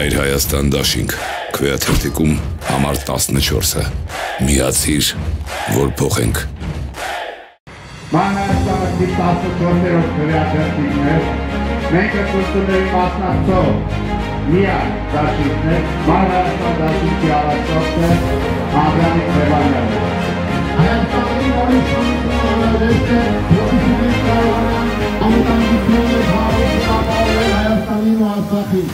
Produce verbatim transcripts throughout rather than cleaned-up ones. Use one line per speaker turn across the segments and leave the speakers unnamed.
Մայր Հայաստան դաշինք, քվեաթերթիկում համար տասնչորսը, միացիր, որ փոխենք։
Մայր Հայաստանի տասնչորսերորդ քվեաթերթիկներ, մենք կուսումների մասնակցող միակ դաշինքներ, Մայր Հայաստան դաշինքի առաջնորդը Անդրանիկ Թևանյանը։ Հայաստանի նորից անունները կարողանան անվտանգություններ հավաքել Հայաստանի մարզախին։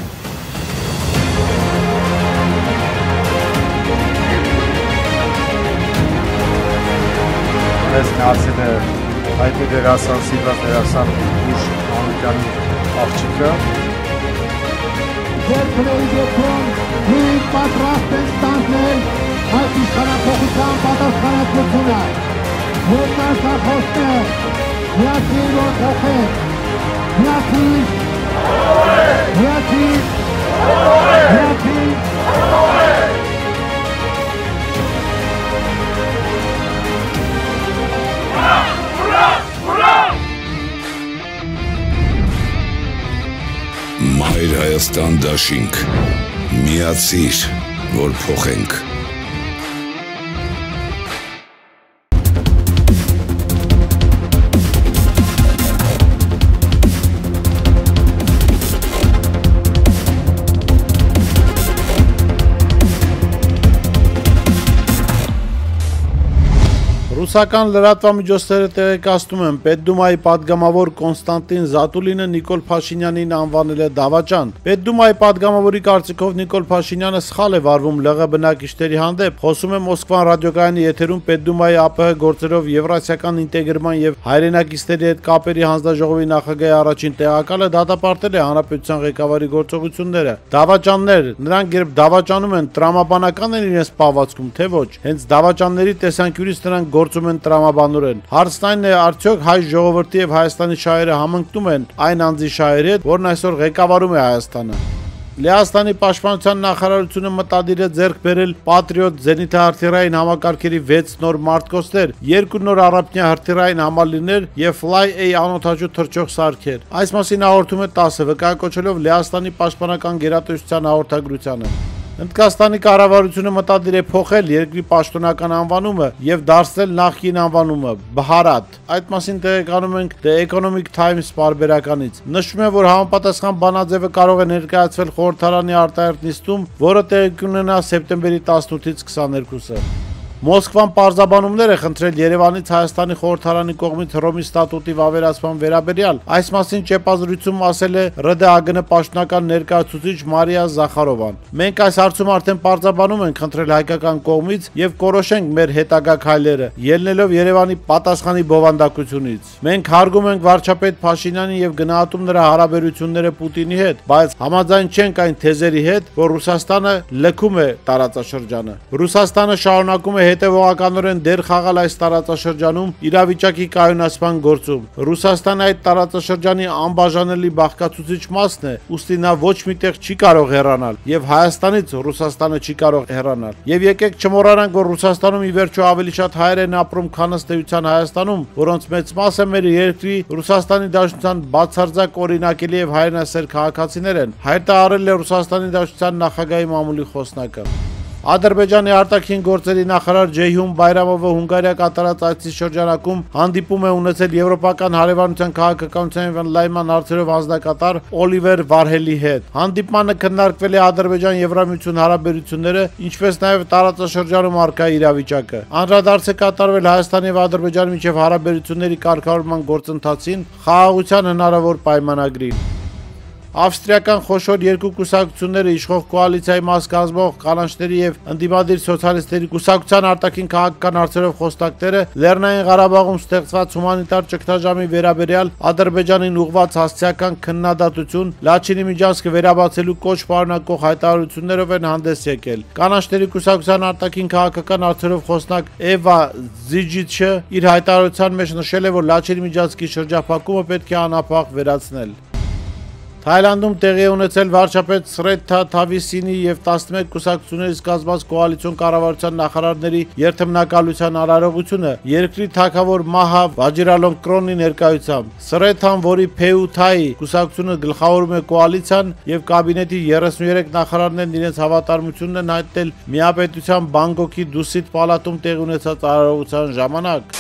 Մեզ նացել է հայտնի դերասան, Սիվրազ դերասան Ուժ Անուկյանի աղջիկը։
Ձերքների դեպքում մենք պատրաստ ենք ստանձնել այդ իշխանափոխության պատասխանատվությունը, որ մասնախոսներ միացիր, որ փոխենք, միացիր, միացիր, միացիր,
Մայր Հայաստան դաշինք, միացիր, որ փոխենք։
Ռուսական լրատվամիջոցները տեղեկացնում են, Պետդումայի պատգամավոր Կոնստանտին Զատուլինը Նիկոլ Փաշինյանին անվանել է դավաճան։ Պետդումայի պատգամավորի կարծիքով Նիկոլ Փաշինյանը սխալ է վարվում ԼՂ բնակիչների հանդեպ։ Խոսում է Մոսկվան ռադիոկայանի եթերում Պետդումայի ԱՊՀ գործերով Եվրասիական ինտեգրման եւ հայրենակիցների հետ կապերի հանձնաժողովի նախագահի առաջին տեղակալը դատապարտել է հանրապետության ղեկավարի գործողությունները։ Դավաճաններ, նրանք երբ դավաճանում են, տրամաբանական են իրենց պահվածքում, թե ոչ։ Հենց դավաճանների տեսանկյունից նրանք գործում են տրամաբանորեն։ Հարցն այն է, արդյոք հայ ժողովրդի եւ Հայաստանի շահերը համընկնում են այն անձի շահերի հետ, որն այսօր ղեկավարում է Հայաստանը։ Լեհաստանի պաշտպանության նախարարությունը մտադիր է ձեռք բերել Patriot զենիթահրթիռային համակարգերի վեց նոր մարտկոցներ, երկու նոր առափնյա հրթիռային համալիրներ եւ Fly-A անօդաչու թռչող սարքեր։ Այս մասին հաղորդում է տասը վկայակոչելով Լեհաստանի պաշտպանական գերատեսչության հաղորդագրությանը։ Հնդկաստանի կառավարությունը մտադիր է փոխել երկրի պաշտոնական անվանումը եւ դարձնել նախկին անվանումը Բհարատ։ Այդ մասին տեղեկանում ենք The Economic Times պարբերականից։ Նշվում է, որ համապատասխան բանաձևը կարող է ներկայացվել խորհրդարանի արտահերթ նիստում, որը տեղի կունենա սեպտեմբերի տասնութից քսաներկուսը։ Մոսկվան պարզաբանումներ է խնդրել Երևանից Հայաստանի խորհրդարանի կողմից Հռոմի ստատուտի վավերացման վերաբերյալ։ Այս մասին ճեպազրույցում ասել է ՌԴԱԳՆ պաշտոնական ներկայացուցիչ Մարիա Զախարովան։ Մենք այս հարցում արդեն պարզաբանում ենք խնդրել հայկական կողմից եւ կորոշենք մեր հետագա քայլերը, ելնելով Երևանի պատասխանի բովանդակությունից։ Մենք հարգում ենք վարչապետ Փաշինյանին եւ գնահատում նրա հարաբերությունները Պուտինի հետ, բայց համաձայն չենք այն թեզերի հետ, որ Ռուսաստանը լքում է տարածաշրջանը։ Ռուսաստանը շարունակում է հետևողականորեն դեր խաղալ այս տարածաշրջանում իրավիճակի կայունացման գործում։ Ռուսաստանը այդ տարածաշրջանի անբաժանելի բաղկացուցիչ մասն է, ուստի նա ոչ միտեղ չի կարող հեռանալ, եւ Հայաստանից Ռուսաստանը չի կարող հեռանալ։ Եվ եկեք չմոռանանք, որ Ռուսաստանում ի վերջո ավելի շատ հայեր են ապրում, քան ըստ էության Հայաստանում, որոնց մեծ մասը մեր երկրի Ռուսաստանի Դաշնության բացարձակ օրինակելի եւ հայրենասեր քաղաքացիներ են, հայտարարել է Ռուսաստանի Դաշնության նախագահի մամուլի խոսնակը։ Ադրբեջանի արտաքին գործերի նախարար Ջեյհուն Բայրամովը Հունգարիա կատարած այցի շրջանակում հանդիպում է ունեցել Եվրոպական հարևանության քաղաքականության եւ ընդլայնման հարցերով հանձնակատար Օլիվեր Վարհելի հետ։ Հանդիպմանը քննարկվել է Ադրբեջան-Եվրամիություն հարաբերությունները, ինչպես նաեւ տարածաշրջանում առկա իրավիճակը։ Անդրադարձ է կատարվել Հայաստանի եւ Ադրբեջանի միջև հարաբերությունների կարգավորման գործընթացին, խաղաղության հնարավոր պայմանագրին։ Ավստրիական խոշոր երկու կուսակցությունները իշխող կոալիցիայի մաս կազմող կանանչների եւ ընդդիմադիր սոցիալիստների կուսակցության արտաքին քաղաքական հարցերով խոսնակները Լեռնային Ղարաբաղում ստեղծված հումանիտար ճգնաժամի վերաբերյալ Ադրբեջանին ուղղված հասցեական քննադատություն, Լաչինի միջանցքը վերաբացելու կոչ պարունակող հայտարարություններով են հանդես եկել։ Կանանչների կուսակցության արտաքին քաղաքական հարցերով խոսնակ Էվա Զիջիչը իր հայտարարության մեջ նշել է, որ Լաչինի միջանցքի շրջափակումը պետք է անապահ վերացնել։ Թայլանդում տեղի է ունեցել վարչապետ Սրեթա Թավիսինի եւ տասնմեկ կուսակցություններից կազմված կոալիցիոն կառավարության նախարարների երթմնակալության արարողությունը երկրի թագավոր Մահա Վաջիրալոնկրոնի ներկայությամբ։ Սրեթան, որի Փեութայի կուսակցությունը գլխավորում է կոալիցիան եւ կաբինետի երեսունյուրեք նախարարներն իրենց հավատարմությունն են հայտնել միապետության Բանգկոկի Դուսիտ պալատում տեղի ունեցած արարողության ժամանակ։